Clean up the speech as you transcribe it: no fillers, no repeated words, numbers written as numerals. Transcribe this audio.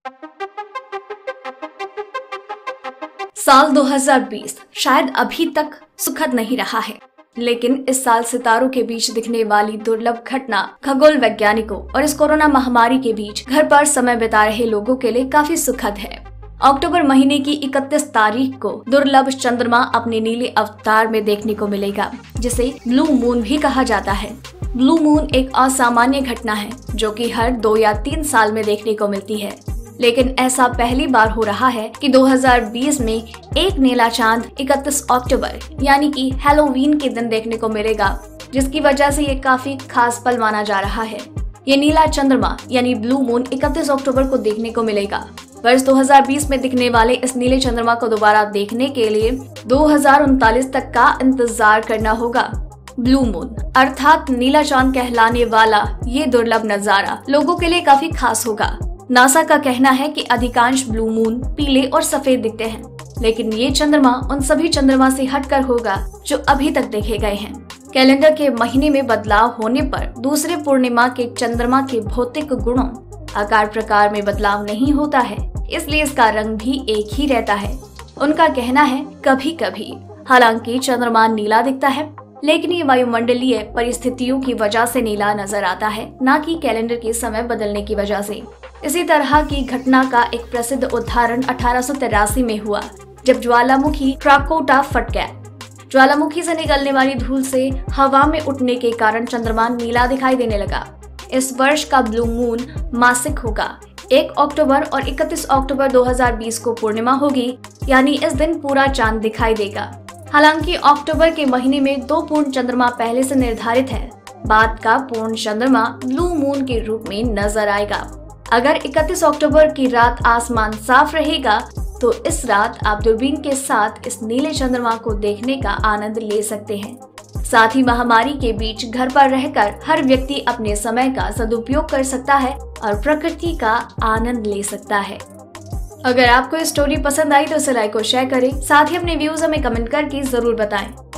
साल 2020 शायद अभी तक सुखद नहीं रहा है, लेकिन इस साल सितारों के बीच दिखने वाली दुर्लभ घटना खगोल वैज्ञानिकों और इस कोरोना महामारी के बीच घर पर समय बिता रहे लोगों के लिए काफी सुखद है। अक्टूबर महीने की 31 तारीख को दुर्लभ चंद्रमा अपने नीले अवतार में देखने को मिलेगा, जिसे ब्लू मून भी कहा जाता है। ब्लू मून एक असामान्य घटना है जो कि हर 2 या 3 साल में देखने को मिलती है, लेकिन ऐसा पहली बार हो रहा है कि 2020 में एक नीला चांद 31 अक्टूबर यानी कि हैलोवीन के दिन देखने को मिलेगा, जिसकी वजह से ये काफी खास पल माना जा रहा है। ये नीला चंद्रमा यानी ब्लू मून 31 अक्टूबर को देखने को मिलेगा। वर्ष 2020 में दिखने वाले इस नीले चंद्रमा को दोबारा देखने के लिए 2039 तक का इंतजार करना होगा। ब्लू मून अर्थात नीला चांद कहलाने वाला ये दुर्लभ नजारा लोगों के लिए काफी खास होगा। नासा का कहना है कि अधिकांश ब्लू मून पीले और सफेद दिखते हैं, लेकिन ये चंद्रमा उन सभी चंद्रमा से हटकर होगा जो अभी तक देखे गए हैं। कैलेंडर के महीने में बदलाव होने पर दूसरे पूर्णिमा के चंद्रमा के भौतिक गुणों आकार प्रकार में बदलाव नहीं होता है, इसलिए इसका रंग भी एक ही रहता है। उनका कहना है कभी कभी हालांकि चंद्रमा नीला दिखता है, लेकिन ये वायुमंडलीय परिस्थितियों की वजह से नीला नजर आता है, न कि कैलेंडर के समय बदलने की वजह से। इसी तरह की घटना का एक प्रसिद्ध उदाहरण 1883 में हुआ, जब ज्वालामुखी क्राकोटा फट गया। ज्वालामुखी से निकलने वाली धूल से हवा में उठने के कारण चंद्रमा नीला दिखाई देने लगा। इस वर्ष का ब्लू मून मासिक होगा। 1 अक्टूबर और 31 अक्टूबर 2020 को पूर्णिमा होगी, यानी इस दिन पूरा चांद दिखाई देगा। हालांकि अक्टूबर के महीने में 2 पूर्ण चंद्रमा पहले से निर्धारित है। बाद का पूर्ण चंद्रमा ब्लू मून के रूप में नजर आएगा। अगर 31 अक्टूबर की रात आसमान साफ रहेगा तो इस रात आप दूरबीन के साथ इस नीले चंद्रमा को देखने का आनंद ले सकते हैं। साथ ही महामारी के बीच घर पर रहकर हर व्यक्ति अपने समय का सदुपयोग कर सकता है और प्रकृति का आनंद ले सकता है। अगर आपको ये स्टोरी पसंद आई तो इसे लाइक और शेयर करें, साथ ही अपने व्यूज हमें कमेंट करके जरूर बताएं।